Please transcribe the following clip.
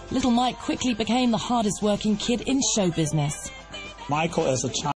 Little Mike quickly became the hardest working kid in show business. Michael, as a child,